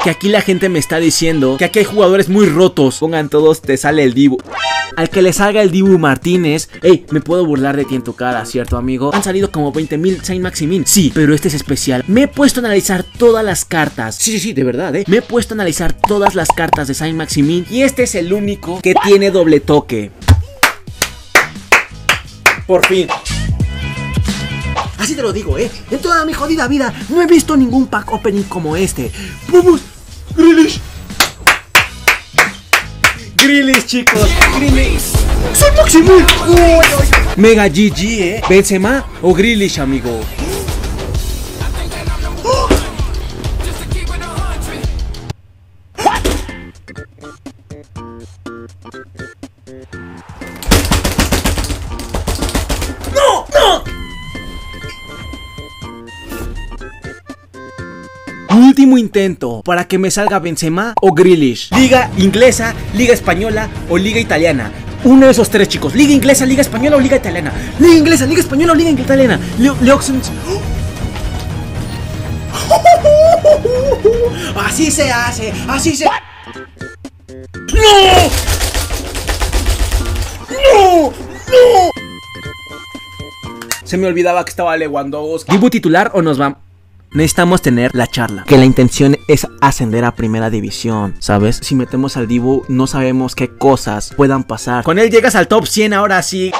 que aquí la gente me está diciendo que aquí hay jugadores muy rotos. Pongan todos, te sale el Dibu. Al que le salga el Dibu Martínez, hey, me puedo burlar de ti en tu cara, ¿cierto, amigo? Han salido como 20,000 Saint-Maximin. Sí, pero este es especial. Me he puesto a analizar todas las cartas. Sí, de verdad, Me he puesto a analizar todas las cartas de Saint-Maximin y este es el único que tiene doble toque. Por fin. Así te lo digo, En toda mi jodida vida no he visto ningún pack opening como este. ¡Vamos! ¡Grealish! Grealish, chicos, Grealish. Saint-Maximin. Mega GG, Benzema o Grealish, amigo. ¡No! Último intento para que me salga Benzema o Grealish. Liga inglesa, liga española o liga italiana. Uno de esos tres, chicos. Liga inglesa, liga española o liga italiana. Liga inglesa, liga española o liga italiana. Leoxens. Así se hace, así se... ¡No! ¡No! ¡No! Se me olvidaba que estaba Lewandowski. ¿Dibu titular o nos vamos? Necesitamos tener la charla, que la intención es ascender a primera división, ¿sabes? Si metemos al Dibu, no sabemos qué cosas puedan pasar. Con él llegas al top 100 ahora sí.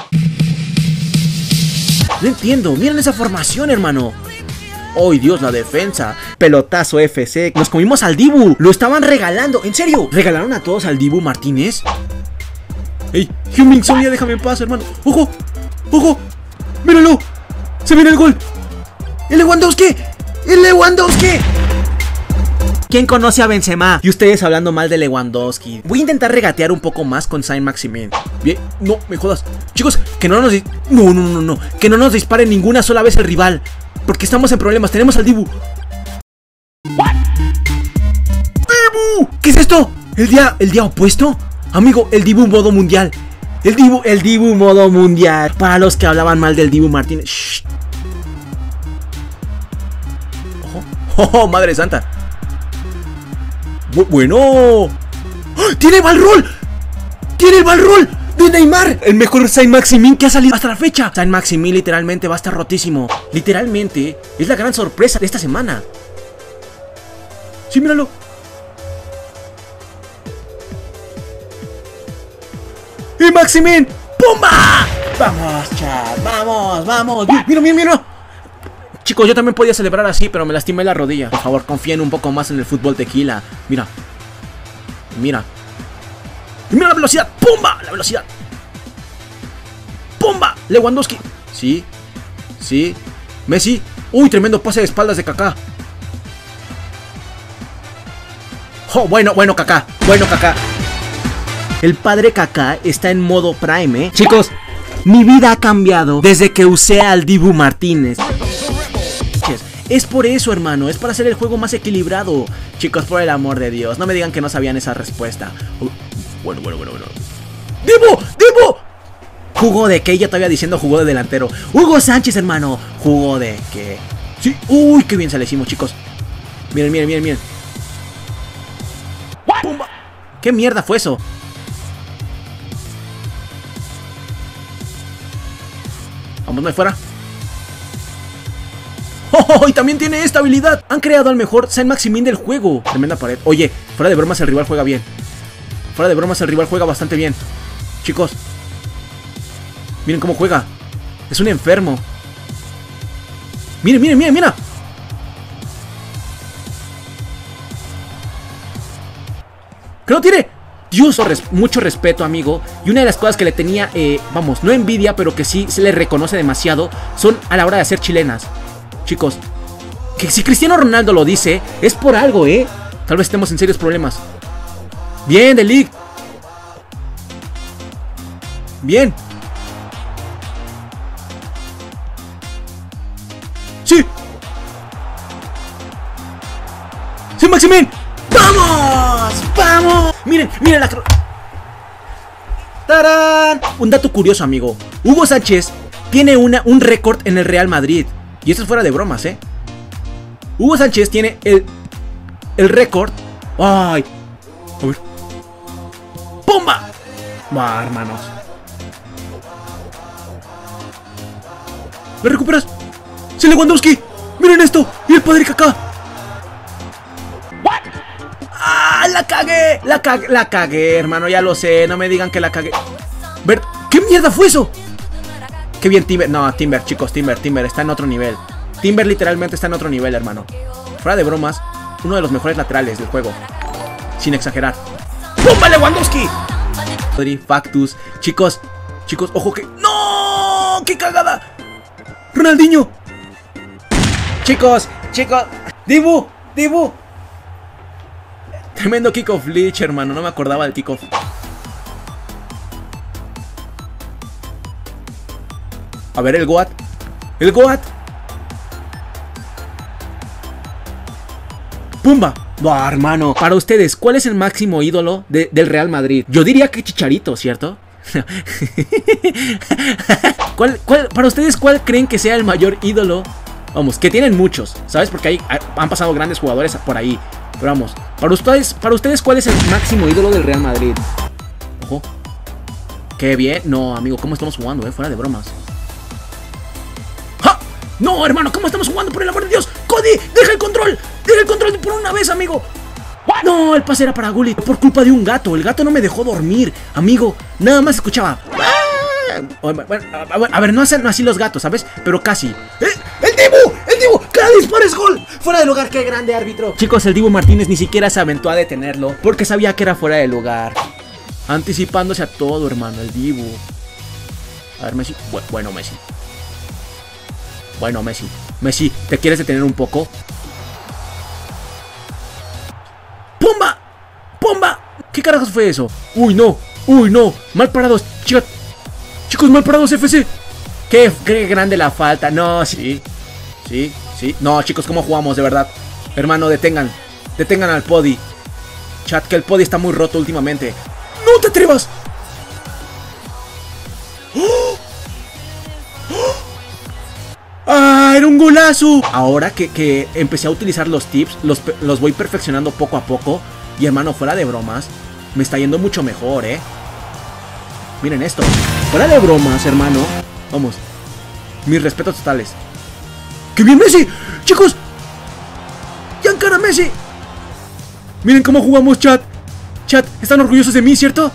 No entiendo, miren esa formación, hermano. ¡Ay, Dios, la defensa! Pelotazo FC. Nos comimos al Dibu, lo estaban regalando. ¿En serio? ¿Regalaron a todos al Dibu Martínez? ¡Ey! Heung-min Son, ya déjame en paz, hermano. ¡Ojo! ¡Ojo! ¡Míralo! ¡Se viene el gol! ¡El Lewandowski! ¡El Lewandowski! ¿Quién conoce a Benzema? Y ustedes hablando mal de Lewandowski. Voy a intentar regatear un poco más con Saint-Maximin. Bien, no, me jodas. Chicos, que no nos... No. Que no nos dispare ninguna sola vez el rival. Porque estamos en problemas, tenemos al Dibu. ¡Dibu! ¿Qué es esto? ¿El día opuesto? Amigo, el Dibu modo mundial. El Dibu modo mundial. Para los que hablaban mal del Dibu Martínez. Shh. Oh, madre santa. Bueno. ¡Tiene Balrol! ¡Tiene el Balrol de Neymar! El mejor Saint-Maximin que ha salido hasta la fecha. Saint-Maximin literalmente va a estar rotísimo. Literalmente es la gran sorpresa de esta semana. Sí, míralo. ¡Y Maximin! ¡Pumba! Vamos, chat, vamos. Mira. Chicos, yo también podía celebrar así, pero me lastimé la rodilla. Por favor, confíen un poco más en el fútbol tequila. Mira. Mira la velocidad. ¡Pumba! La velocidad. ¡Pumba! Lewandowski. Sí. Messi. Uy, tremendo pase de espaldas de Kaká. Oh, bueno, Kaká. El padre Kaká está en modo Prime, Chicos, mi vida ha cambiado desde que usé al Dibu Martínez. Es por eso, hermano, es para hacer el juego más equilibrado. Chicos, por el amor de Dios, no me digan que no sabían esa respuesta. Bueno. ¡Dibu! ¿Jugó de qué? Ya todavía diciendo jugó de delantero. Hugo Sánchez, hermano. ¿Jugó de qué? Sí, uy, qué bien se le hicimos, chicos. Miren. ¡Pumba! ¿Qué mierda fue eso? Vámonos fuera. ¡Oh! Y también tiene esta habilidad. Han creado al mejor Saint-Maximin del juego. Tremenda pared. Oye, fuera de bromas el rival juega bien. Fuera de bromas el rival juega bastante bien. Chicos, miren cómo juega. Es un enfermo. Miren. ¿Qué no tiene? Dios, mucho respeto, amigo. Y una de las cosas que le tenía, vamos, no envidia, pero que sí se le reconoce demasiado, son a la hora de hacer chilenas. Chicos, que si Cristiano Ronaldo lo dice, es por algo, Tal vez estemos en serios problemas. Bien, De Ligt. Bien. Sí. ¡Sí, Maximin! ¡Vamos! Miren la... ¡Tarán! Un dato curioso, amigo. Hugo Sánchez tiene un récord en el Real Madrid. Y esto es fuera de bromas, Hugo Sánchez tiene el récord ¡Ay! A ver. ¡Pumba! Va, hermanos. ¿Me recuperas? ¡Sí, Lewandowski! ¡Miren esto! ¡Y el padre Kaká! ¡Ah! ¡La cagué! La cagué, hermano, ya lo sé. No me digan que la cagué. Ver, ¿qué mierda fue eso? Qué bien Timber. No, Timber, chicos, Timber está en otro nivel. Timber literalmente está en otro nivel, hermano. Fuera de bromas, uno de los mejores laterales del juego. Sin exagerar. ¡Pumba, Lewandowski! Factus. Chicos, ojo que... ¡No! ¡Qué cagada! ¡Ronaldinho! Chicos. Dibu. Tremendo kickoff glitch, hermano. No me acordaba del kickoff. A ver, el Goat. ¡Pumba! ¡Bah, hermano! Para ustedes, ¿cuál es el máximo ídolo del Real Madrid? Yo diría que Chicharito, ¿cierto? Para ustedes, ¿cuál creen que sea el mayor ídolo? Vamos, que tienen muchos, ¿sabes? Porque han pasado grandes jugadores por ahí. Pero vamos, para ustedes, ¿cuál es el máximo ídolo del Real Madrid? Ojo. ¡Qué bien! No, amigo, ¿cómo estamos jugando, fuera de bromas. ¡Ja! ¡No, hermano! ¿Cómo estamos jugando, por el amor de Dios? ¡Cody! ¡Deja el control! Por una vez, amigo! No, el pase era para Gullit. Por culpa de un gato. El gato no me dejó dormir, amigo. Nada más escuchaba. A ver, no hacen así los gatos, ¿sabes? Pero casi. ¡El Dibu! ¡Cada disparo es gol! ¡Fuera de lugar! ¡Qué grande árbitro! Chicos, el Dibu Martínez ni siquiera se aventó a detenerlo, porque sabía que era fuera de lugar. Anticipándose a todo, hermano, el Dibu. A ver, Messi. Bueno, Messi. Messi, ¿te quieres detener un poco? ¡Pumba! ¿Qué carajos fue eso? ¡Uy, no! Mal parados, chicos, mal parados, FC. Qué grande la falta. No, sí. No, chicos, ¿cómo jugamos, de verdad? Hermano, detengan al Podi. Chat, que el Podi está muy roto últimamente. ¡No te atrevas! ¡Ah, era un golazo! Ahora que empecé a utilizar los tips, los voy perfeccionando poco a poco. Y hermano, fuera de bromas, me está yendo mucho mejor, Miren esto. Fuera de bromas, hermano. Vamos. Mis respetos totales. ¡Qué bien, Messi! ¡Chicos! ¡Giancarlo Messi! Miren cómo jugamos, chat. ¿Están orgullosos de mí, cierto?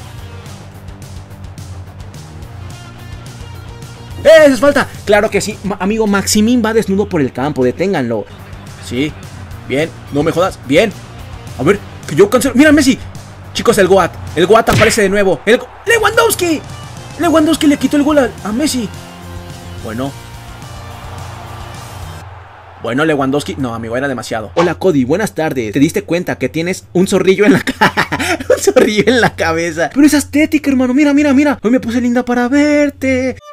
¡Eso es falta! Claro que sí, amigo. Maximín va desnudo por el campo. Deténganlo. Sí. Bien. No me jodas. Bien. A ver, que yo cancelo. ¡Mira, Messi! Chicos, el Goat aparece de nuevo. ¡Lewandowski! Lewandowski le quitó el gol a Messi. Bueno, Lewandowski. No, amigo, era demasiado. Hola, Cody, buenas tardes. ¿Te diste cuenta que tienes un zorrillo en la un zorrillo en la cabeza? Pero es estética, hermano. Mira. Hoy me puse linda para verte.